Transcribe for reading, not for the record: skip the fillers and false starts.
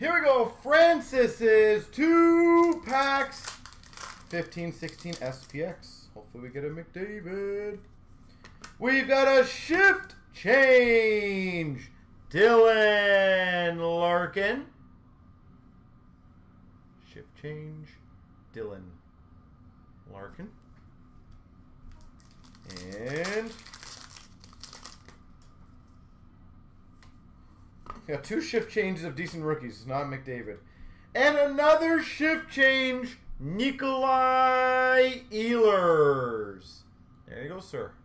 Here we go. Francis's 2 packs. 15-16 SPX. Hopefully we get a McDavid. We've got a shift change. Dylan Larkin. Shift change. Dylan Larkin. And we got 2 shift changes of decent rookies, not McDavid. And another shift change, Nikolai Ehlers. There you go, sir.